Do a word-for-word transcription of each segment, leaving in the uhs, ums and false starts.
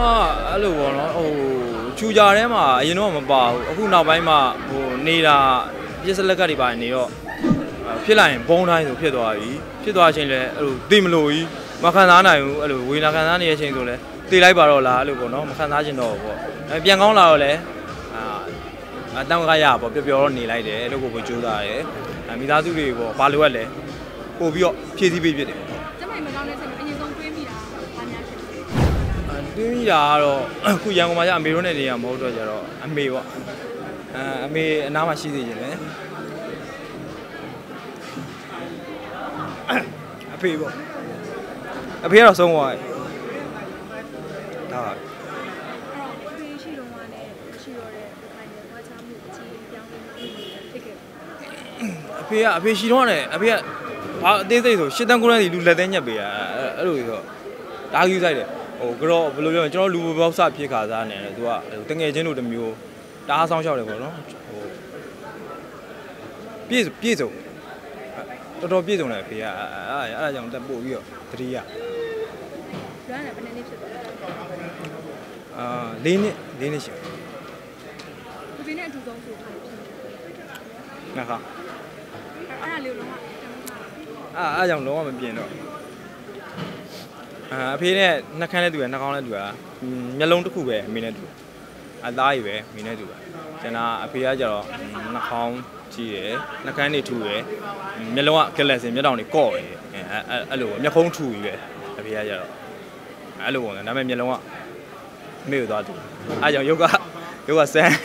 အဲ့လိုပေါ့နော်ဟိုချူကြထဲမှာအရင်တော့မပါဘူးအခုနောက်ပိုင်းမှာဟိုနေတာပြစ်စလက်ကတွေပါနေတော့ဖြစ်လာရင်ဘုံတိုင်းဆိုဖြစ်သွားပြီဖြစ်သွားချင်းလည်းအဲ့လိုသိမလို့ကြီးမခံစားနိုင်ဘူးအဲ့လိုဝေနာခံစားနေတဲ့အချိန်ဆိုလည်းသိလိုက်ပါတော့လားအဲ့လိုပေါ့နော်မခံစားချင်တော့ဘူးပေါ့အဲပြန်ကောင်းလာတော့လည်းအာအတောင်ကရပေါ့ပျော်ပျော်တော့နေလိုက်တယ်အဲ့လိုကိုပဲကြိုးစားတယ်မိသားစုတွေပေါ့ဘာလို့ရလဲပို့ပြီးတော့ဖြည့်ဆည်းပေးဖြစ်တယ်ကျမမကောင်းတဲ့စိတ်အရင်ဆုံးတွေးမိတာဘာများဖြစ်လဲတွေးမိတာကတော့အခုရန်ကုန်မှာကျအမေတို့နဲ့နေရမဟုတ်တော့ကြတော့အမေပေါ့အဲအမေအနားမှာရှိသေးတယ်လေအဖေပေါ့အဖေကတော့ဆုံးသွားတယ်ဒါပါအဖေရှိတော့မှလည်းရှိတော့တဲ့ခိုင်တဲ့ဘာချမှုအချင်းပြောင်းလဲမှုဖြစ်ခဲ့အဖေကအဖေရှိတော့တယ်အဖေကဘာအသေးစိတ်ဆိုရှစ်တန်းကိုရန်းစီလူလက်သေးညက်ပေးတာအဲ့လိုဆိုဒါကြီးဆိုင်တယ်ဟိုကတော့ဘယ်လိုပြောကျွန်တော်လူဘောက်စဖြစ်ခါစားနေတယ်သူကတငယ်ချင်းတို့တမျိုးတအားဆောင်ရှောက်တယ်ပေါ့နော်ဟိုပြည့်ပြည့်စုံတော်တော်ပြည့်စုံတယ်အဖေကအဲ့အဲ့ဒါကြောင့်တက်ပို့ပြီးတော့တတိယလွမ်းတယ်ဘယ်နှစ်နှစ်ဖြစ်သွားလဲအာလေးနှစ်လေးနှစ်ရှိတယ်ဒီနေ့နဲ့အတူဆုံးဆိုထားတယ်ငါခါအဲ့ဒါလေးလုံးဝအာအားကြောင့်လုံးဝမပြင်းတော့အာအဖေနဲ့နှက်ခမ်းနဲ့တူတယ်နှာခေါင်းနဲ့တူတာမျက်လုံးတစ်ခုပဲအမေနဲ့တူအသားကြီးပဲအမေနဲ့တူပါကျွန်တော်အဖေကကြတော့နှာခေါင်းကြည့်ရယ်နှာခမ်းတွေထူရယ်မျက်လုံးကကလက်စင်မျက်တောင်တွေကော့ရယ်အဲအဲ့လိုမျက်ခုံးထူကြီးပဲအဖေကကြတော့အဲ့လိုပေါ့ဒါပေမဲ့မျက်လုံးကအမေကိုသွားတူအားကြောင့်ယောဂယောဂဆန်း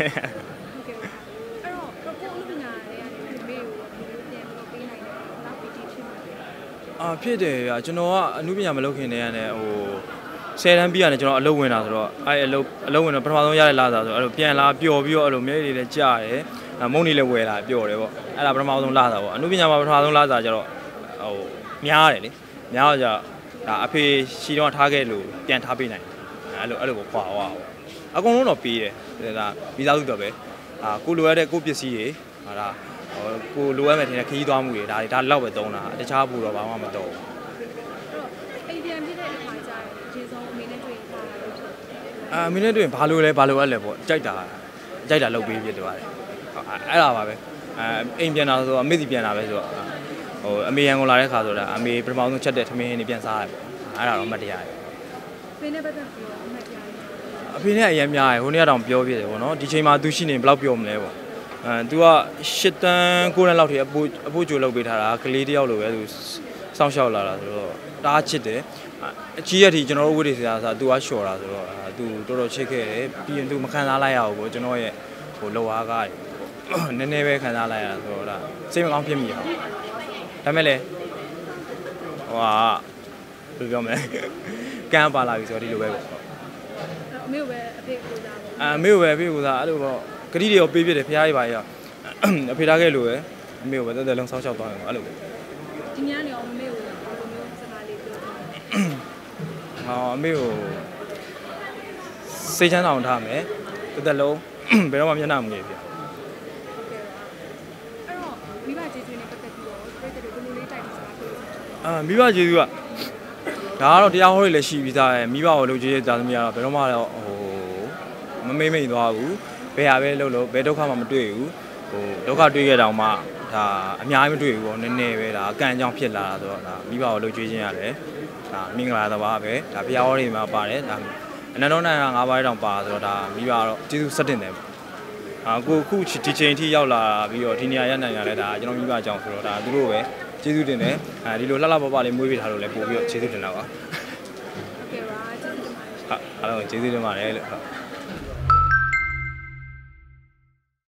အာဖြစ်တယ်ဗျာကျွန်တော်ကအမှုပညာမလုပ်ခင်တည်းကနေဟိုဆယ်တန်းပြီးရတယ်ကျွန်တော်အလုပ်ဝင်တာဆိုတော့အဲအလုပ်အလုပ်ဝင်တော့ပထမဆုံးရတဲ့လာစားဆိုအဲ့လိုပြန်လာပျော်ပြီးတော့အဲ့လိုမျက်ရည်တွေကြားတယ်မုန်းနေလည်းဝယ်လာပျော်တယ်ပေါ့အဲ့ဒါပထမဆုံးလာစားပေါ့အမှုပညာမှာပထမဆုံးလာစားကျတော့ဟိုများတယ်လေများတော့ကြဒါအဖေရှီတော့ထားခဲ့လို့ပြန်ထားပေးနိုင်အဲ့လိုအဲ့လိုပေါ့ခွာသွားပေါ့အကုန်လုံးတော့ပေးတယ်ဒါမိသားစုတော့ပဲအာကိုလိုရတဲ့ကိုပစ္စည်းတွေဟာဒါကိုလိုရမယ်ထင်တဲ့ခရီးသွားမှုတွေဒါတွေဒါလောက်ပဲသုံးတာတခြားဘူးတော့ဘာမှမတော့ဘူးအိမ်ပြန်ပြတဲ့အခါကျရင်အခြေဆုံးအမေနဲ့တွေ့တာလို့ဖြစ်အာအမေနဲ့တွေ့ရင်ဘာလို့လဲဘာလို့အဲ့လဲပေါ့ကြိုက်တာကြိုက်တာလုပ်ပေးဖြစ်တယ်ပါတယ်အဲ့ဒါပါပဲအဲအိမ်ပြန်တာဆိုတော့အမေစီပြန်တာပဲဆိုတော့ဟိုအမေရန်ကုန်လာတဲ့ခါဆိုတာအမေပထမဆုံးချက်တဲ့ထမင်းနေပြန်စားရတယ်ပေါ့အဲ့ဒါတော့မတရားရဖေနဲ့ပတ်သက်ပြီးတော့အမှတ်ရအဖေနဲ့အရင်များရယ်ဟိုနေ့ကတော့ပြောပြတယ်ပေါ့နော်ဒီချိန်မှာသူရှိနေဘယ်လောက်ပြောမလဲပေါ့အဲ तू ကရှစ်တန်းကိုတန်းလောက်ထိအပိုးအပိုးကြိုလုပ်ပေးထားတာကလေးတယောက်လိုပဲ तू စောင့်ရှောက်လာတာဆိုတော့တအားချစ်တယ်အကြီးရက်ထိကျွန်တော်တို့ဝိသေစရာဆို तू ကလျှော်တာဆိုတော့ तू တော်တော်ချစ်ခဲ့တယ်ပြီးရင် तू မခံစားလိုက်ရဘူးပေါ့ကျွန်တော်ရဲ့ဟိုလောအားကားနည်းနည်းပဲခံစားလိုက်ရတာဆိုတော့ဒါစိတ်မကောင်းဖြစ်မိရအောင်ဒါမဲ့လေဟိုဟာဘယ်လိုပြောမလဲကမ်းပါလာပြီဆိုတော့ဒီလိုပဲပေါ့အမေပဲအဖေကိုစားပေါ့အမေပဲအဖေကိုစားအဲ့လိုပေါ့ဂရီတွေရောပေးပြတယ်ဖရားကြီးပါကြီးအဖေထားခဲ့လို့ပဲအမေကိုပဲတက်တက်လုံးစောင်းရှောက်သွားတယ်အဲ့လိုပဲဒီညနေအောင်အမေကိုဘယ်လိုမျိုးစကားလေးပြောလဲဟောအမေကိုစိတ်ချမ်းသာအောင်ထားမယ်တက်တက်လုံးဘယ်တော့မှမျက်နှာမငယ်ပြအဲ့တော့မိဘကျေးဇူးနဲ့ပတ်သက်ပြီးတော့ပြည့်တဲ့ဘယ်လိုလေးတိုက်ပြီးစကားပြောလဲအာမိဘကျေးဇူးကဒါကတော့တရားဟောတွေလည်းရှိပြီးသားရဲ့မိဘကိုလုပ်ကြည့်တဲ့သားသမီးကတော့ဘယ်တော့မှတော့ဟိုမမိမ့်မိန်သွားဘူးဘယ်ဟာပဲလုပ်လို့ဘယ်ဒုက္ခမှမတွေ့ဘူးဟိုဒုက္ခတွေ့ခဲ့တောင်မှဒါအများကြီးမတွေ့ဘူးပေါ့နည်းနည်းပဲဒါအကန့်အကြောင်းဖြစ်လာတာဆိုတော့ဒါမိဘကိုလှုပ်ကြွေးခြင်းရတယ်ဒါမင်္ဂလာသဘာပဲဒါဘုရားဟောတွေမှာပါတယ်ဒါအနန္တနိုင်ငါးပါးတောင်ပါဆိုတော့ဒါမိဘကတော့ကျေးဇူးဆက်တင်တယ်အာကိုခုဒီချိန်ထိရောက်လာပြီးတော့ဒီနေရာရနိုင်ရလဲဒါကျွန်တော်မိဘအကြောင်းဆိုတော့ဒါသူတို့ပဲကျေးဇူးတင်တယ်အဲဒီလိုလှလှပပလေးမွေးပေးထားလို့လည်းပို့ပြီးတော့ကျေးဇူးတင်တာပါဟုတ်ကဲ့ပါကျေးဇူးတင်ပါတယ်ဟုတ်အားလုံးကျေးဇူးတင်ပါတယ်လို့ဟုတ်